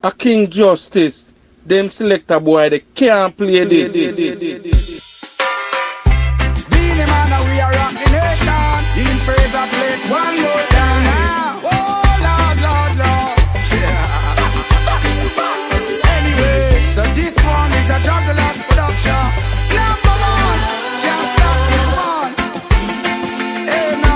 A King Justice. Them selector boy, they can't play this. Beenie Man, we are rock the nation. In Fraser plate one more time now. Oh Lord, Lord, Lord. Anyway, so this one is a Juggler's production. Number one, can't stop this one. Hey, no.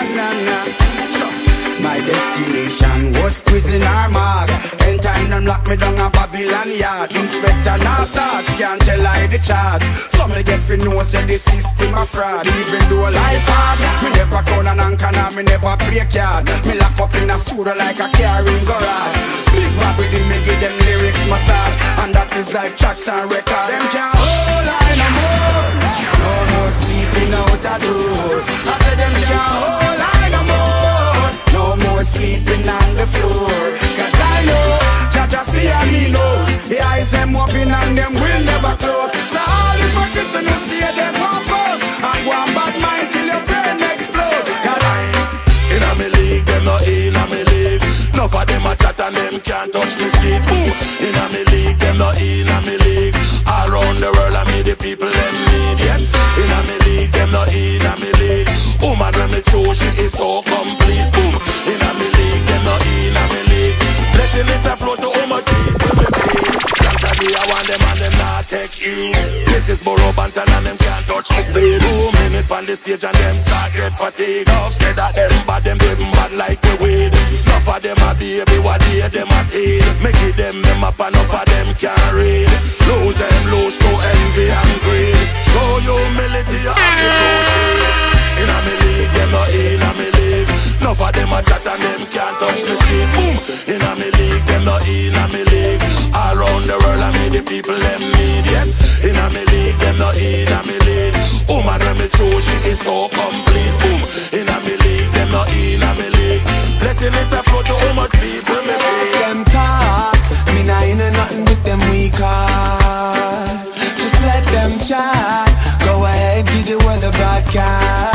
My destination was prison or mark. In time them lock me down a Babylon yard. Inspector now search, can't tell I the charge. Some me get fi know say the system a fraud. Even though life hard, me never count an anchor, me never play card. Me lock up in a studio like a carrying garage. Big Bobby did me give them lyrics massage, and that is like tracks and record. Them can't hold I no more. No more sleeping out a door. I said them can't hold I no more. No more sleeping on the floor. Cause I know Jaja see and he knows. The eyes them open and them will never close. So all the buckets in the stay them purpose. And go on bad mind till your brain explode. Cause in a me league, them not in a me league. Enough of them a chat and them can't touch me sleep. Boom. In a me league, them not in a me league. All around the world I me the people them need. Yes. In a me league, them not in a me league. Woman when me show she is so complete. Boom. In a me league, them not in a me league. Blessing it a flow to all my people me feel. I want them and them not take you. This is Borough Banton and them can't touch me speed. 2 minutes on the stage and them start get fatigued. Enough said that them bad like we weed. Enough of them a baby, what they them a teed. Make it them up and enough of them can't read. Lose them, lose to envy and greed. Show humility, you have to proceed. In a me league, them not in a me league. Enough of them a chat and them can't touch me sleep. Boom. In a me league, them not in a me league. All around the world I mean the people them need. Yes. In a me league, them not in a me league. Woman when me show she is so complete. Boom. In a me league, them not in a me league. Blessing it a flow to all my people me feel. Them talk, me nah in nothing with them weak heart. Just let them chat. Go ahead, give the world a broadcast.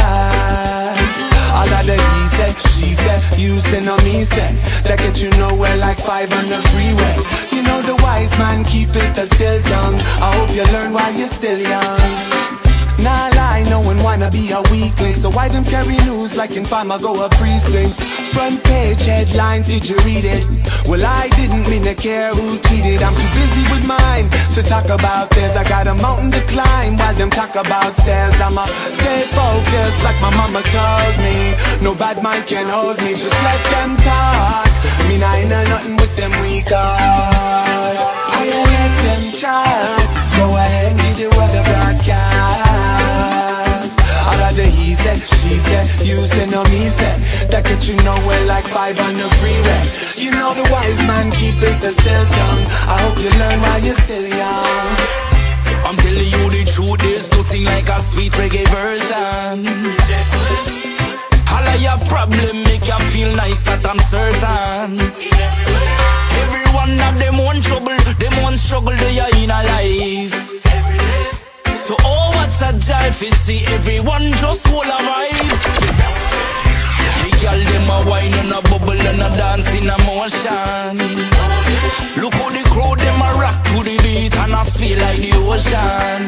All of the he said, she said, you said, no me said. That get you nowhere like 5 on the freeway. You know the wise man keep it a still tongue. I hope you learn while you're still young. Nah lie, no one wanna be a weakling. So why them carry news like in Farmer go a precinct? Front page headlines, did you read it? Well I didn't mean to care who tweeted. I'm too busy with mine to talk about theirs. I got a mountain to climb while them talk about stairs. I'ma stay focused like my mama told me. No bad mind can hold me, just let them talk. Me nah in nothing with them weak heart. I let them try. Go ahead, give the world a broadcast. All of the he said, she said, you said, no me said. That get you nowhere like 5 on the freeway. You know the wise man keep it a still tongue. I hope you learn while you're still young. I'm telling you the truth, there's nothing like a sweet reggae version. All of your problem make you feel nice, that I'm certain. Every one of them one trouble, them one struggle they are in a life. So oh what's a jive, you see everyone just hold a rise. The girl them a wine and a bubble and a dance in a motion. Look how the crowd them a rock to the beat and a sway like the ocean.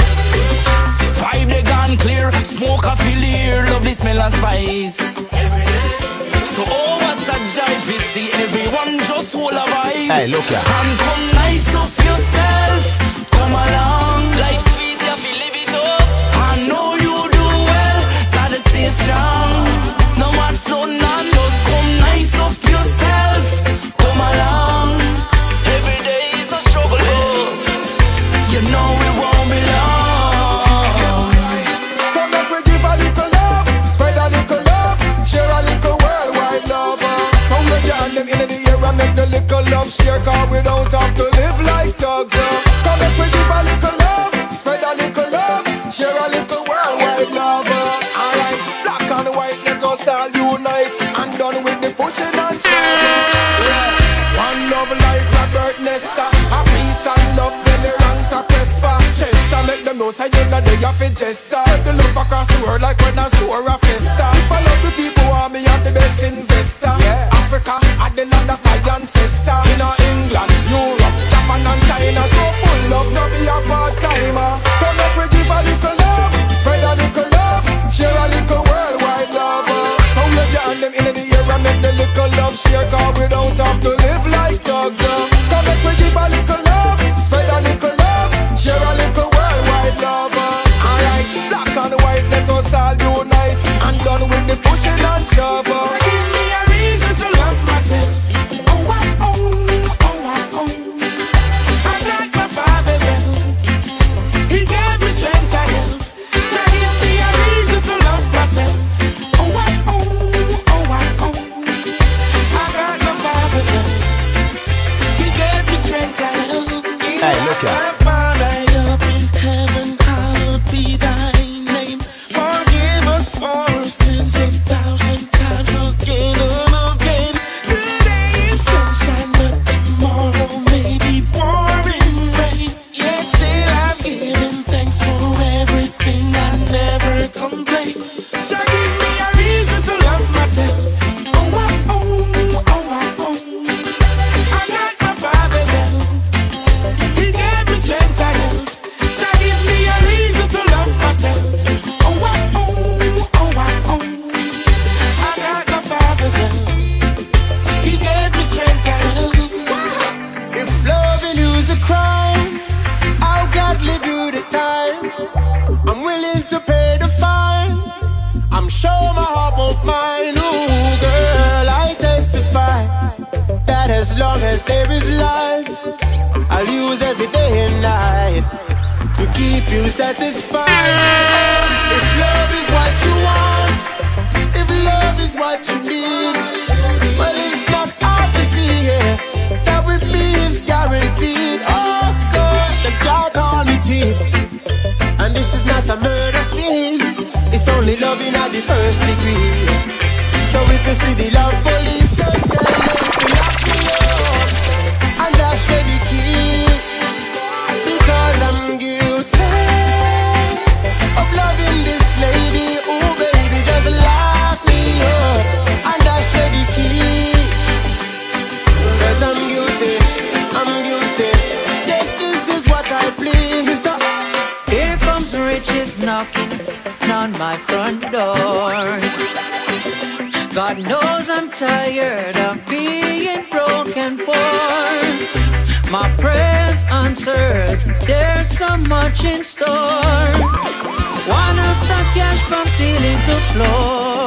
Vibe they gone clear, smoke a fill the air, love the smell of spice. So oh what's a jive, you see everyone just hold a vibe. Hey look ya. And come nice up yourself, come along like sweet you feel live it up. I know you do well, gotta stay strong. No one's done and just come nice up yourself, come along. Every day is a struggle, you know we won't be long. come back we give a little love, spread a little love, share a little worldwide love. Some of you and them in the air and make the little love share. Cause we don't have to live like thugs. Come back we give a little love, spread a little love, share a little worldwide love. Alright, black and white, let us all unite. And done with the pushing and shoving. Yeah. One love like Robert Nesta. A peace and love, when the ranks are pressed for Chester. Make them know say you're not there for Jester. Spread the love across the world like when I store a festa. If I love the people, I'm the best investor. Africa, at the land of my ancestor. In England, Africa. Right up in heaven, hallowed be thy name. Forgive us for our sins 1,000 times again and again. Today is sunshine, but tomorrow may be pouring rain. Yet still I'm giving thanks for everything. I never complain. So give me a reason to love myself. Oh, oh, oh, oh, oh. I got my Father's help. He gave me strength and health. So give me a reason to love myself. Oh, oh, oh, oh, oh. I got my Father's help. He gave me strength and health. If loving you's a crime, I'll gladly do the time. I'm willing to pay the fine. I'm sure my heart won't mind. Ooh, girl, I testify that as long as there is life, I'll use every day and night to keep you satisfied. If love is what you want, if love is what you need, well, it's not hard to see here that with me it's guaranteed. Oh God, the girl call me thief, and this is not a murder scene. It's only loving at the first degree. So if you see the love police, just tell them to lock me up and dash for the key, because I'm guilty of loving this lady. Oh baby, just lock me up and dash for the key, cause I'm guilty, I'm guilty. Yes, this is what I plead. Here comes riches knocking on my front door. God knows I'm tired of being broken poor. My prayers answered, there's so much in store. Wanna stack cash from ceiling to floor.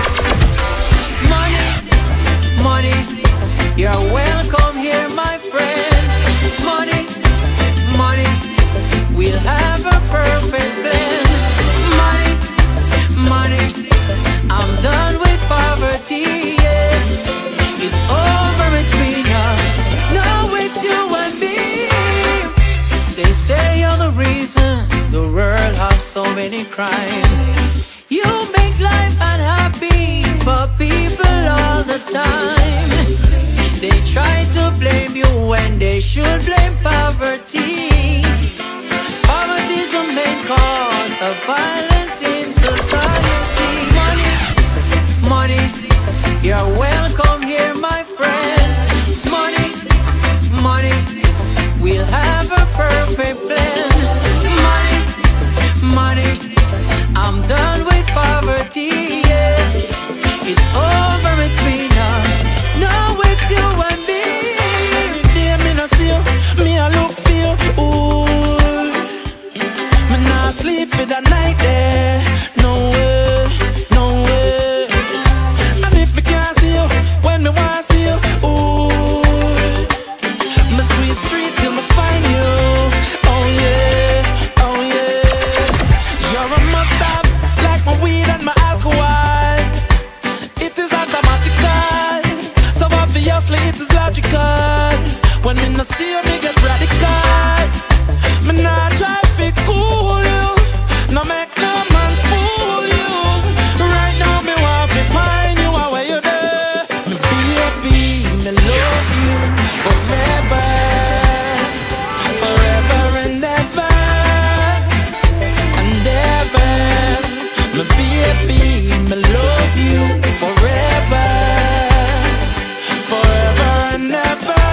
Money, money, you're welcome here, my friend. Money, money, we'll have a perfect blend. Money, money, I'm done with poverty, yeah. It's over between us, now it's you and me. They say you're the reason the world has so many crime. You make life unhappy for people all the time. They try to blame you when they should blame poverty. Poverty's the main cause of violence in society. Money, money, you're welcome here, my friend. Money, money, we'll have a perfect blend. Money, money, I'm done with poverty, yeah. It's over between us, now it's you and me. Dear, me no see you, me I look for you. Ooh, me nah sleep for the night there. No way, no way. And if me can't see you, when me want see you, ooh, me sweep street till me find you. Oh yeah, oh yeah. You're a must-have, like my weed and my alcohol. It is automatical, so obviously it is logical. When me no see you, me get radical. Me nah try fi cool you, no make no man fool you. Right now me want fi find you, where you there. Me baby, me love you forever, forever and ever, and ever. Me baby, me love you forever, forever and ever,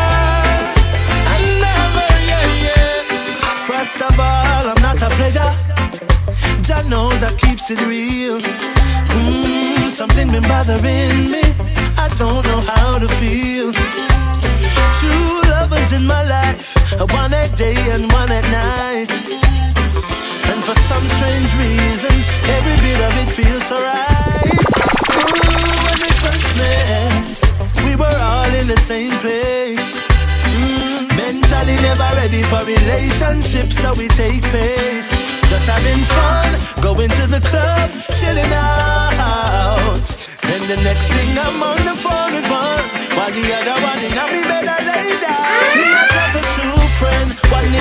and ever, yeah, yeah. First of all, I'm not a pleasure. Jah knows I keeps it real. Something been bothering me, I don't know how to feel. Two lovers in my life, one at day and one at night. And for some strange reason, every bit of it feels so right. When we first met, we were all in the same place. Mentally never ready for relationships, so we take pace. Just having fun, going to the club, chilling out. Then the next thing I'm on the phone with one, while the other one in me bed I lay down. Me I talk to two friends, one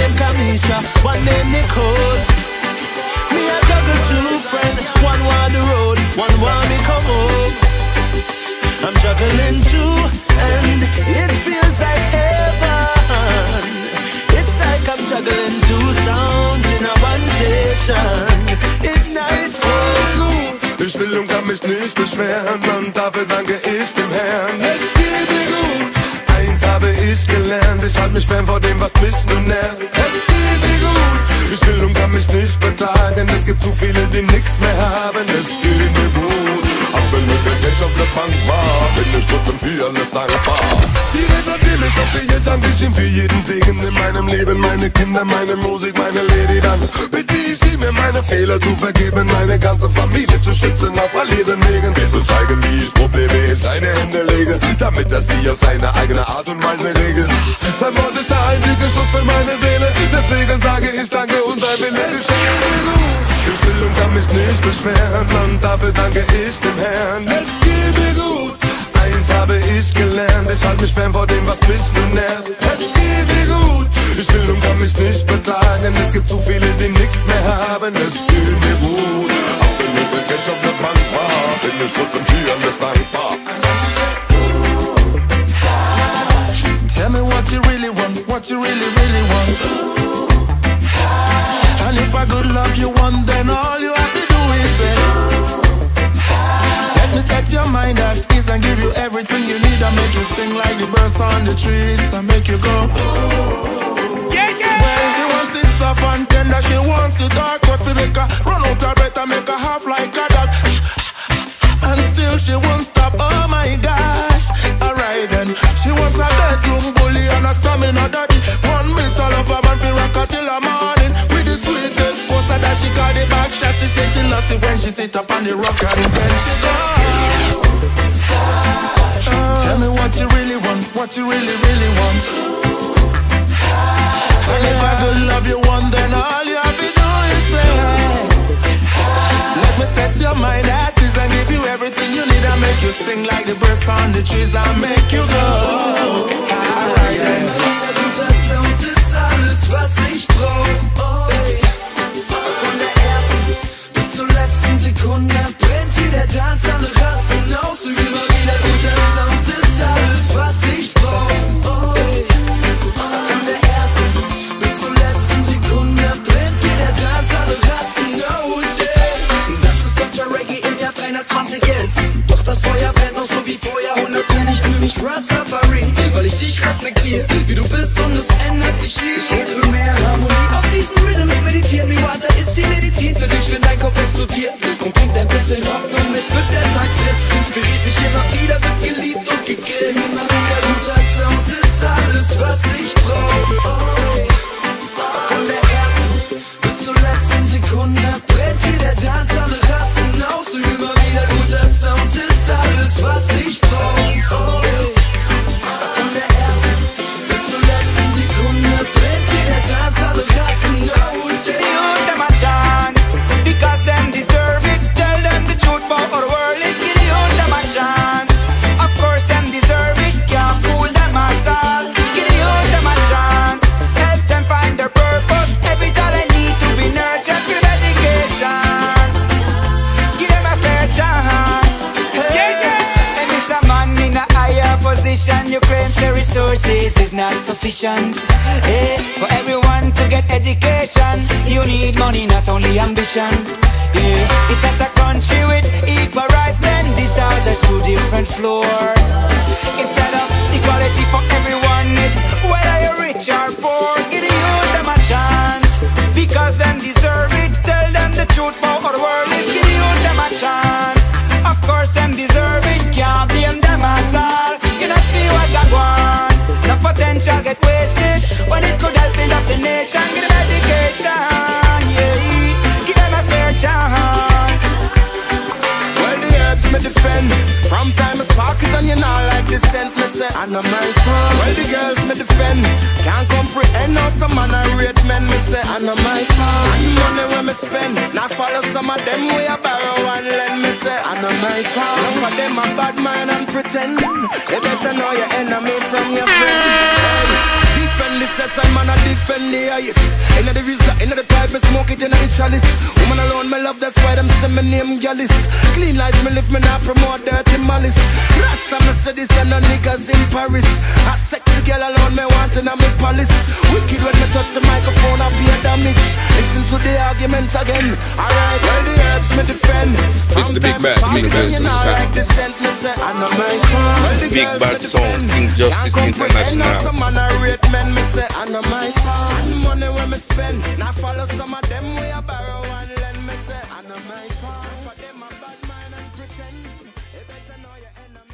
one name Nicole. Me a juggle two friend, one want the road, one want me come home. I'm juggling two, and it feels like heaven. It's like I'm juggling two sounds in a one session. It's nice. Ich will und kann mich nicht beschweren, und dafür danke ich dem Herrn. Es geht mir gut, eins habe ich gelernt, ich halte mich fern vor dem, was mich nur nervt. Es geht mir gut, ich will und kann mich nicht beklagen, es gibt zu viele, die nichts mehr haben. Es geht mir gut, auch wenn mir der Cash auf der Bank war, bin ich trotzdem für alles dankbar. Die Redner, die mich auf die danke ich ihm für jeden Segen in meinem Leben, meine Kinder, meine Musik, meine Lady, dann bitte ich ihm, mir meine Fehler zu vergeben, meine ganze Familie zu schützen auf all ihren Wegen, mir zu zeigen, wie ich Probleme in seine Hände lege, damit er sie auf seine eigene Art und Weise regelt. Sein Wort ist der einzige Schutz für meine Seele, deswegen sage ich danke und sei belegt. Ich will und kann mich nicht beschweren, und dafür danke ich dem Herrn. Es geht mir gut, eins habe ich gelernt, ich halte mich fern vor dem, was mich nur nervt. Es geht mir gut, ich will und kann mich nicht beklagen, es gibt zu viele, die nichts mehr haben. Es geht mir gut, auch wenn mir der Cash auf der Bank war, bin ich trotzdem für alles dankbar. Tell me what you really want, what you really, really want. And if I could love you one, then all you have to do is say, let me set your mind at ease and give you everything you need. I make you sing like the birds on the trees. I make you go. Well, she wants it soft and tender, she wants it dark, but she make her run out her breath and make her half like a dog. And still she won't stop, oh my gosh. Alright then, she wants a bedroom bully and a stamina daddy. One Mr. Lover man fi rock her till the morning. With the sweetest poster that she got the back shot. She say she loves it when she sit up on the rock and then she go. Tell me what you really want, what you really, really want. And if I could love you one, then all you have to do is say, let me set your mind at ease and give you everything you need. I make you sing like the birds on the trees. I make you go. Guter Sound ist alles, was ich brauch. Von der ersten bis zur letzten Sekunde brennt wie der Tanz, alle rasten aus. Immer wieder guter Sound ist alles, was ich brauch. Von der ersten bis zur letzten Sekunde brennt wie der Tanz, alle rasten aus. Das ist deutscher Reggae im Jahr 32011. Doch das Feuer brennt noch so wie vorher 110. Ich fühl mich Rastafari, weil ich dich respektiere, wie du bist und es ändert sich nie. Ich will mehr Harmonie auf diesen Rhythms meditieren. Wie Water ist die Medizin für dich, wenn dein Kopf explodiert. Und bringt ein bisschen Hoffnung mit, wird der Tag trist. Inspiriert mich immer wieder, wird geliebt und gegrillt. Immer wieder guter Sound ist alles, was ich brauch. Von der ersten bis zur letzten Sekunde brennt wie der Tanz, alle rasten aus. Und immer wieder guter Sound ist alles, was ich brauch. Von der ersten bis zur letzten Sekunde brennt wie der Tanz, alle rasten aus. Give them a chance, because them deserve it. Tell them the truth about our world is. Give them a chance, of course them deserve it. Can't fool them at all. Give them a chance, help them find their purpose. Every talent need to be nurtured with dedication. Give them a fair chance. And it's a man in a higher position. You claim say resources is not sufficient. Hey, for everyone to get education, you need money, not only ambition. Yeah, it's not a country with equal rights, then this house has two different floors. Instead of equality for everyone, it's whether you're rich or poor. Give the youth them a chance, because them deserve it. Tell them the truth about our world is. Give the youth them a chance, of course them deserve it. Can't blame them at all. You know see what I want. The potential get wasted when it could help build up the nation. Give them education, yeah. Give them a fair chance. Well, the herbs me defend. From time I spark it and you know like the scent me say, I know my son. Well, the girls me defend. Can't comprehend how some man I rate men me say, I know my son. And the money when me spend, now follow some of them way I borrow and lend me say, I know my son. Enough of them a bad mind and pretend. You better know your enemy from your friend. Hey, defend this, yes, I'm man, I defend the highest. Inna the visa, inna the pipe, me smoke it inna the chalice. Woman alone, me love, that's why them send me name Gallus. Clean life, me live, me not promote dirty malice. Last time I said this, and no niggas in Paris. Hot sexy girl alone, me want inna me palace. Wicked when me touch the microphone, I pay damage. Listen to the argument again. Alright, well the herbs me defend. It's the big bad, Big bad song, King Justice International. Some man I rate men, me say I know my son. And money where me spend, now follow some of them where I borrow and lend. Me say I know my son. For them a bad mind and pretend. They better know your enemy.